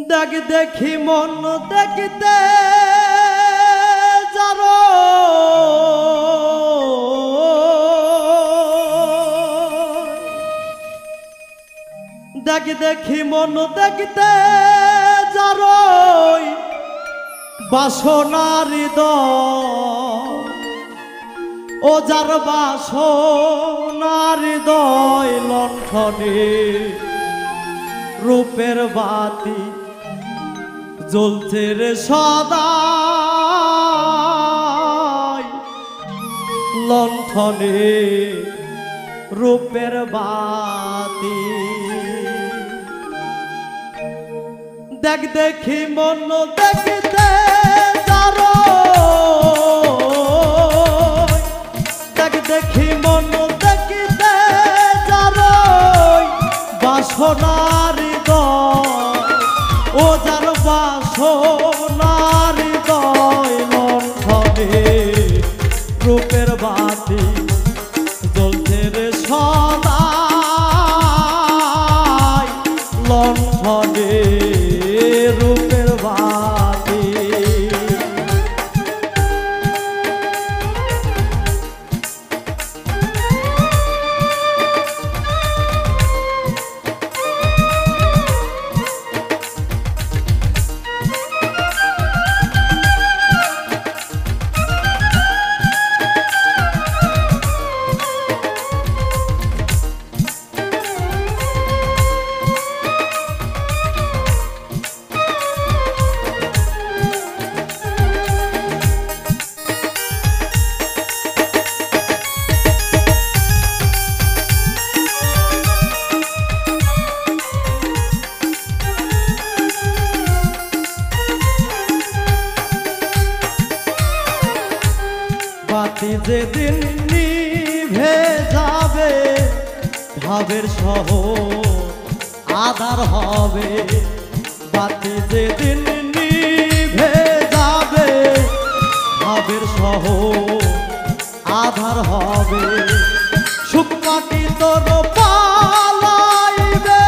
দেখ দেখি মন দেখিতে যারো দেখ দেখি মন দেখিতে যারো বাসনার হৃদয় ও যার বাসনার হৃদয় লণ্ঠনে রূপের বাতি জ্বলছে রে সদা লণ্ঠনে রূপের বাতি দেখ দেখি মন দেখিতে যারো দেখ দেখি মন দেখিতে যারো বাসনার হৃদয় ও যার বাসনার হৃদয় লণ্ঠনে রূপের বাতি জ্বলছে রে সদা লণ্ঠনে রূপের বাতি বাতি যেদিন নিভে যাবে ভাবের শহর আধার হবে বাতি যেদিন নিভে যাবে ভাবের শহর আধার হবে সুখ মাটি তোর পালাইবে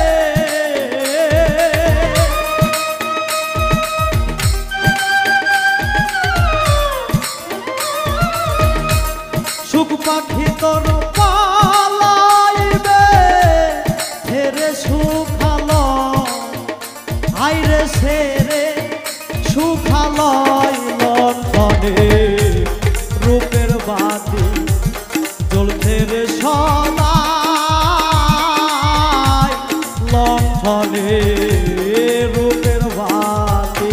সুখ পাখি তোর পালাইবে ছেড়ে সুখালয় আইরে ছেড়ে সুখালয় লণ্ঠনে রূপের বাতি জ্বলছে রে সদা লণ্ঠনে রূপের বাতি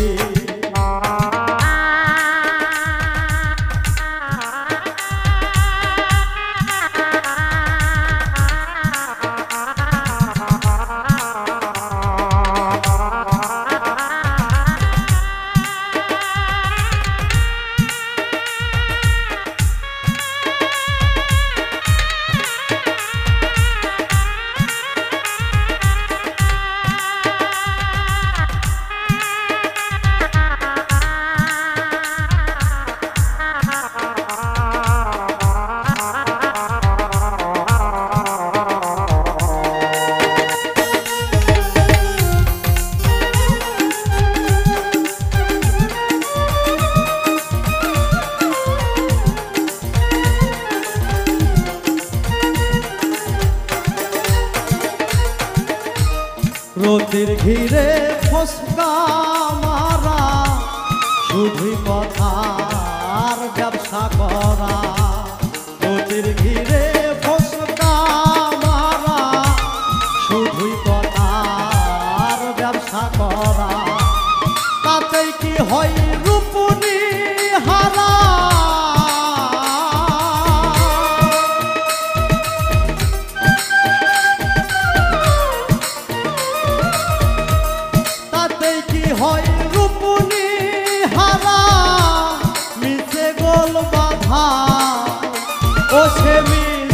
রোদের ঘিরে ফসকা মারা শুধুই কথার ব্যবসা করা রোদের ঘিরে ফসকা মারা শুধুই কথার ব্যবসা করা তাতেই কি হয় রূপনি হারা হয় রূপনি হারা মিছে গোল বাধা ও সে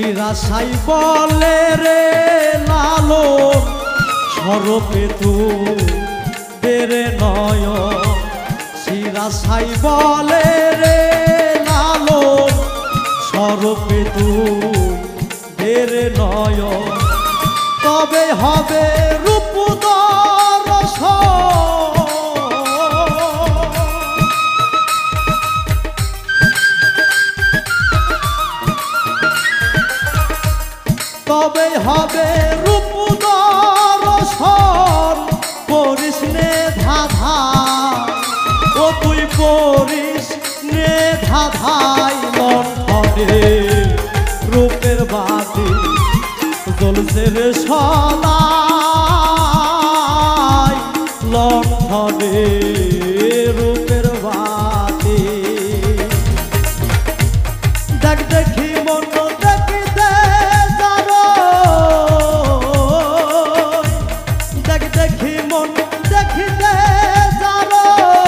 শিরাশাই বলে রে লালন স্বরূপে তুই নয়ন শিরাশাই বলে রে লালন স্বরূপে তুই নয়ন তবে হবে রূপ দর্শন তবে হবে রূপ দর্শন করিস নে ধাধা ও তুই করিস নে ধাধাই লণ্ঠনে রূপের বাতি জ্বলছে রে সদাই লণ্ঠনে রূপের বাতি দেখ দেখি মন দেখিতে যারো দেখ দেখি মন দেখিতে যারো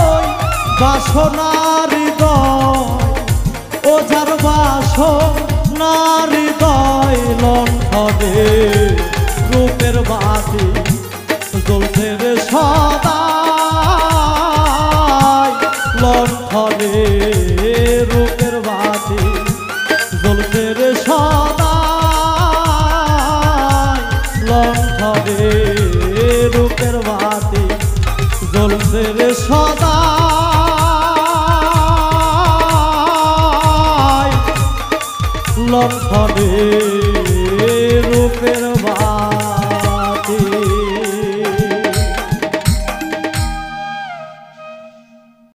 বাসনার হৃদয় ও যার বাসনার হৃদয় লণ্ঠনে রূপের বাতি জ্বলছে রে সদাই লণ্ঠনে রূপের বাতি জ্বলছে রে সদাই লণ্ঠনে রূপের বাতি জ্বলছে রে সদাই লণ্ঠনে